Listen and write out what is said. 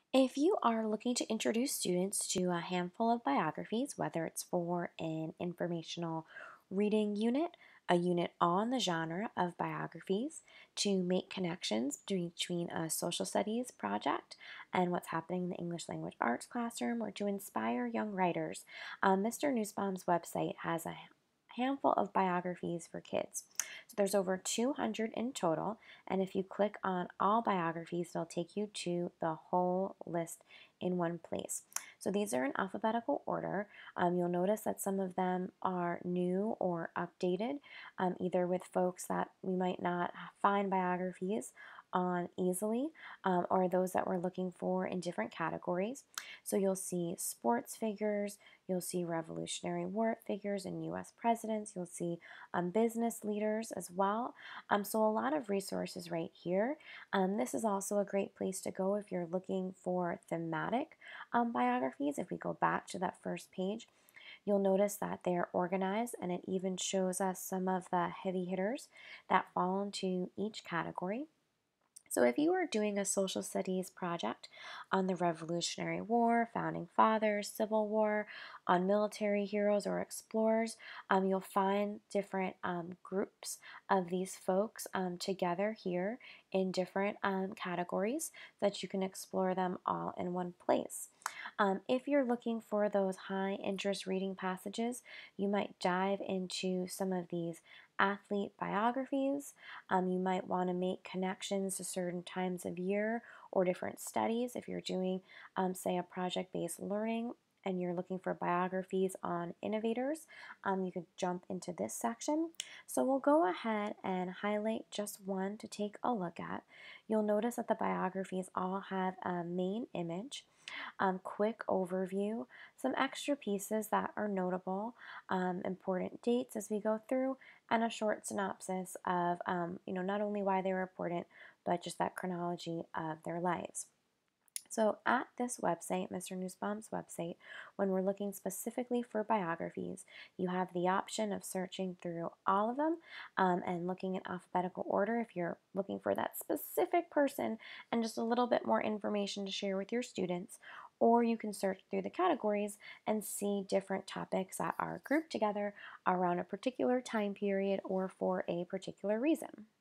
If you are looking to introduce students to a handful of biographies, whether it's for an informational reading unit, a unit on the genre of biographies, to make connections between a social studies project and what's happening in the English language arts classroom, or to inspire young writers, Mr. Nussbaum's website has a handful of biographies for kids. So there's over 200 in total, and if you click on all biographies, it'll take you to the whole list in one place. So these are in alphabetical order. You'll notice that some of them are new or updated, either with folks that we might not find biographies on easily, or those that we're looking for in different categories. So you'll see sports figures, you'll see Revolutionary War figures and U.S. presidents, you'll see business leaders as well. So a lot of resources right here. This is also a great place to go if you're looking for thematic biographies. If we go back to that first page, you'll notice that they're organized, and it even shows us some of the heavy hitters that fall into each category. So, if you are doing a social studies project on the Revolutionary War, Founding Fathers, Civil War, on military heroes or explorers, you'll find different groups of these folks together here in different categories so that you can explore them all in one place. If you're looking for those high interest reading passages, you might dive into some of these athlete biographies. You might want to make connections to certain times of year or different studies. If you're doing, say, a project based learning and you're looking for biographies on innovators, you could jump into this section. So we'll go ahead and highlight just one to take a look at. You'll notice that the biographies all have a main image, quick overview, some extra pieces that are notable, important dates as we go through, and a short synopsis of, not only why they were important, but just that chronology of their lives. So at this website, Mr. Nussbaum's website, when we're looking specifically for biographies, you have the option of searching through all of them and looking in alphabetical order if you're looking for that specific person and just a little bit more information to share with your students. Or you can search through the categories and see different topics that are grouped together around a particular time period or for a particular reason.